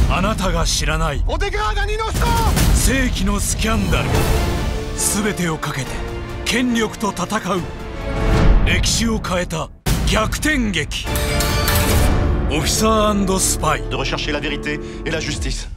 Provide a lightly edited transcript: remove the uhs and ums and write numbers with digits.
あなたが知らない世紀のスキャンダル、全てをかけて権力と戦う歴史を変えた逆転劇。オフィサー&スパイ。 De rechercher la vérité et la justice.